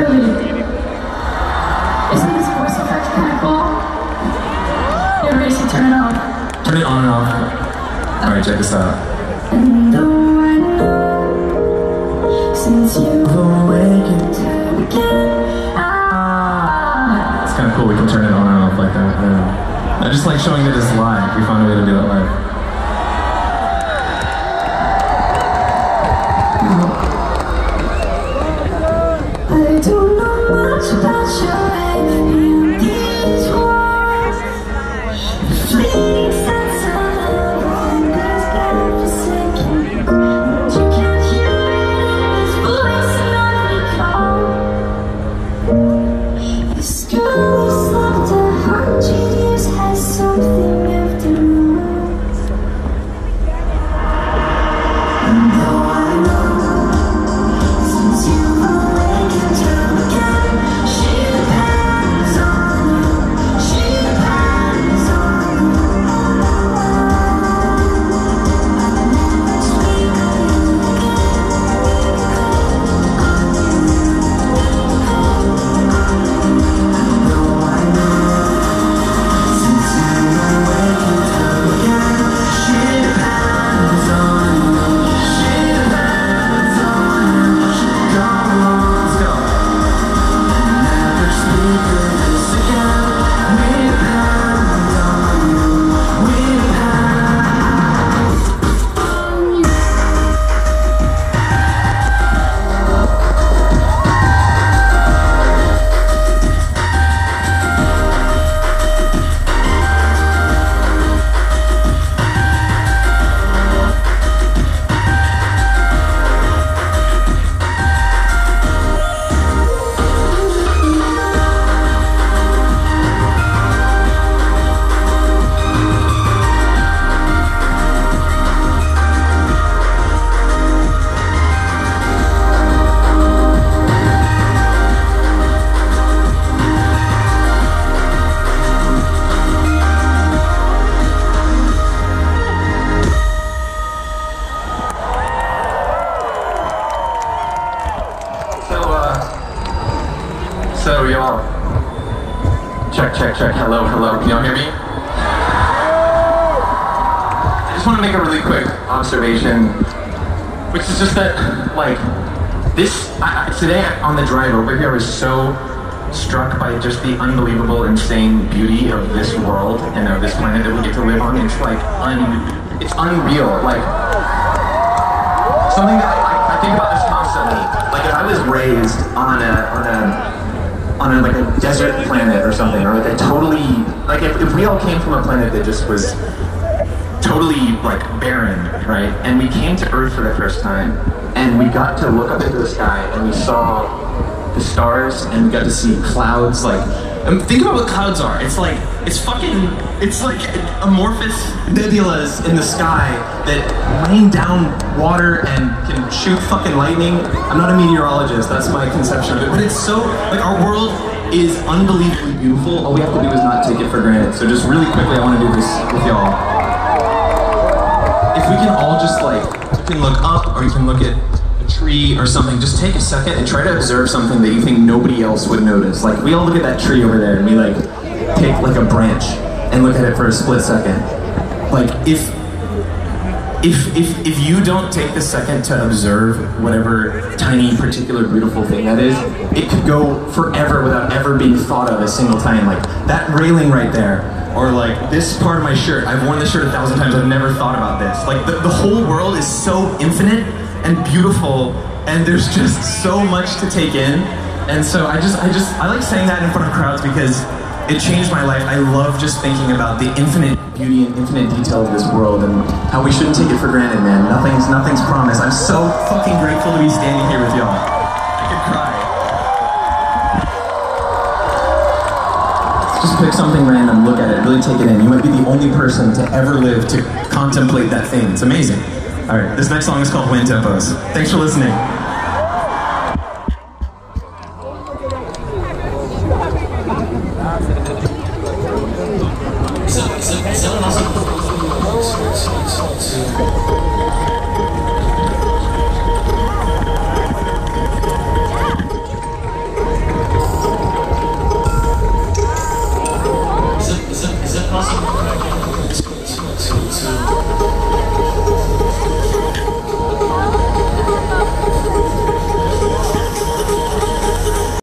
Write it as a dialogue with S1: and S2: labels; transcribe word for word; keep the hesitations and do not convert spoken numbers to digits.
S1: Okeechobee. Isn't this voice effect kind of cool? Yeah, ready to turn it on.
S2: Turn it on and off. Alright, check this out.
S1: And though I know, since you've awakened again, I...
S2: It's kind of cool, we can turn it on and off like that. Yeah. I just like showing that it's live. We found a way to do it live.
S1: I don't know much about you in these words. The fleeting sense of love that's ever sinking. And you can't hear his voice and not be calm. This girl who slept a hundred years has something of the roots. And though I know, since you've awakened again, she depends on you, she depends on you. I never speak of you again. Though I know, since you've awakened again, she depends on you, she depends on you. Come on, let's go. Never speak of this again. We depend on you, we depend on you.
S2: So, uh, so y'all, check, check, check, hello, hello, can y'all hear me? I just want to make a really quick observation, which is just that, like, this, I, I, today on the drive over here I was so struck by just the unbelievable, insane beauty of this world and of this planet that we get to live on. It's like, un, it's unreal, like, something that I, I think about this constantly. Like if I was raised on a on a on a like a desert planet or something, or like a totally like if, if we all came from a planet that just was totally like barren, right? And we came to Earth for the first time, and we got to look up into the sky, and we saw the stars, and we got to see clouds. Like, um, think about what clouds are. It's like it's fucking it's like amorphous nebulas in the sky that rain down water and can shoot fucking lightning. I'm not a meteorologist, that's my conception of it, but it's so, like, our world is unbelievably beautiful. All we have to do is not take it for granted. So just really quickly, I want to do this with y'all. If we can all just, like, you can look up or you can look at a tree or something, just take a second and try to observe something that you think nobody else would notice. Like, we all look at that tree over there and we, like, take, like, a branch and look at it for a split second. Like, if If, if, if you don't take the second to observe whatever tiny, particular, beautiful thing that is, it could go forever without ever being thought of a single time. Like, that railing right there, or like, this part of my shirt, I've worn this shirt a thousand times, I've never thought about this. Like, the, the whole world is so infinite and beautiful, and there's just so much to take in. And so I just, I just, I like saying that in front of crowds because it changed my life. I love just thinking about the infinite beauty and infinite detail of this world and how we shouldn't take it for granted, man. Nothing's, nothing's promised. I'm so fucking grateful to be standing here with y'all. I could cry. Just pick something random, look at it, really take it in. You might be the only person to ever live to contemplate that thing. It's amazing. All right, this next song is called Wind Tempos. Thanks for listening.